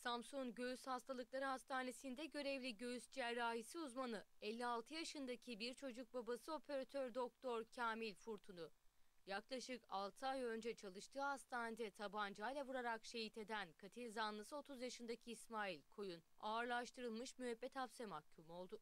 Samsun Göğüs Hastalıkları Hastanesi'nde görevli göğüs cerrahisi uzmanı 56 yaşındaki bir çocuk babası operatör doktor Kamil Furtun'u yaklaşık 6 ay önce çalıştığı hastanede tabancayla vurarak şehit eden katil zanlısı 30 yaşındaki İsmail Koyun ağırlaştırılmış müebbet hapse mahkum oldu.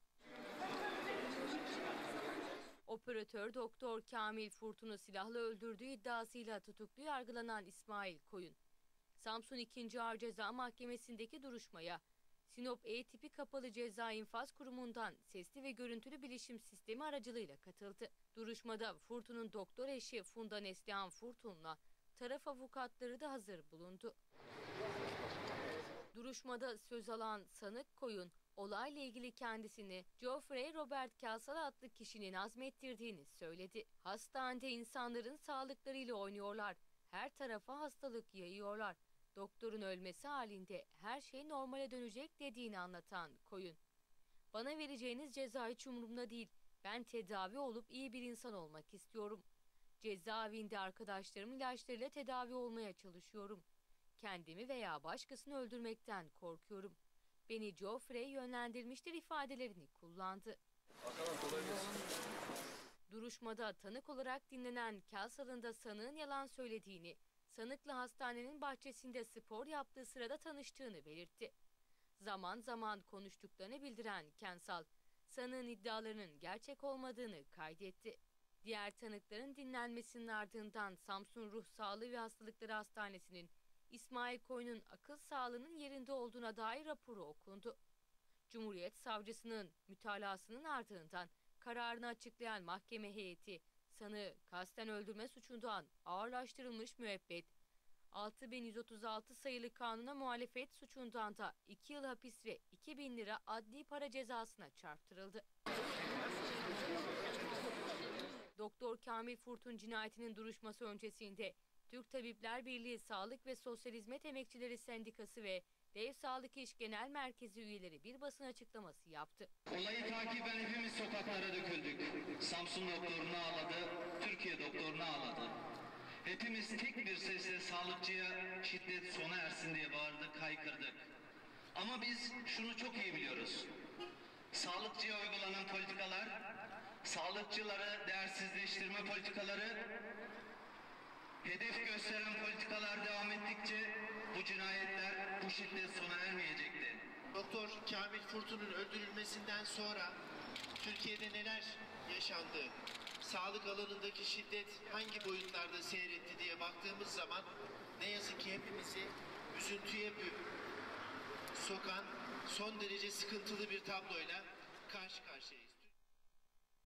Operatör doktor Kamil Furtun'u silahla öldürdüğü iddiasıyla tutuklu yargılanan İsmail Koyun, Samsun 2. Ağır Ceza Mahkemesi'ndeki duruşmaya Sinop E tipi kapalı ceza infaz kurumundan sesli ve görüntülü bilişim sistemi aracılığıyla katıldı. Duruşmada Furtun'un doktor eşi Funda Neslihan Furtun'la taraf avukatları da hazır bulundu. Duruşmada söz alan sanık Koyun, olayla ilgili kendisini Geoffrey Robert Kelsall adlı kişinin azmettirdiğini söyledi. Hastanede insanların sağlıklarıyla oynuyorlar, her tarafa hastalık yayıyorlar. Doktorun ölmesi halinde her şey normale dönecek dediğini anlatan Koyun, "Bana vereceğiniz ceza hiç umurumda değil. Ben tedavi olup iyi bir insan olmak istiyorum. Cezaevinde arkadaşlarım ilaçlarıyla tedavi olmaya çalışıyorum. Kendimi veya başkasını öldürmekten korkuyorum. Beni Geoffrey yönlendirmiştir" ifadelerini kullandı. Duruşmada tanık olarak dinlenen Kelsall'ın da sanığın yalan söylediğini, sanıkla hastanenin bahçesinde spor yaptığı sırada tanıştığını belirtti. Zaman zaman konuştuklarını bildiren Kelsall, sanığın iddialarının gerçek olmadığını kaydetti. Diğer tanıkların dinlenmesinin ardından Samsun Ruh Sağlığı ve Hastalıkları Hastanesi'nin İsmail Koyun'un akıl sağlığının yerinde olduğuna dair raporu okundu. Cumhuriyet Savcısının mütalasının ardından kararını açıklayan mahkeme heyeti, sanığı kasten öldürme suçundan ağırlaştırılmış müebbet, 6136 sayılı kanuna muhalefet suçundan da 2 yıl hapis ve 2000 lira adli para cezasına çarptırıldı. Doktor Kamil Furtun cinayetinin duruşması öncesinde Türk Tabipler Birliği Sağlık ve Sosyal Hizmet Emekçileri Sendikası ve Dev Sağlık İş Genel Merkezi üyeleri bir basın açıklaması yaptı. Olayı takiben hepimiz sokaklara döküldük. Samsun doktorunu ağladı, Türkiye doktorunu ağladı. Hepimiz tek bir sesle sağlıkçıya şiddet sona ersin diye bağırdık, haykırdık. Ama biz şunu çok iyi biliyoruz. Sağlıkçıya uygulanan politikalar, sağlıkçıları değersizleştirme politikaları, hedef gösteren politikalar devam ettikçe bu cinayetler, bu şiddet sona ermeyecekti. Doktor Kamil Furtun'un öldürülmesinden sonra Türkiye'de neler yaşandı, sağlık alanındaki şiddet hangi boyutlarda seyretti diye baktığımız zaman ne yazık ki hepimizi üzüntüye sokan son derece sıkıntılı bir tabloyla karşı karşıyayız.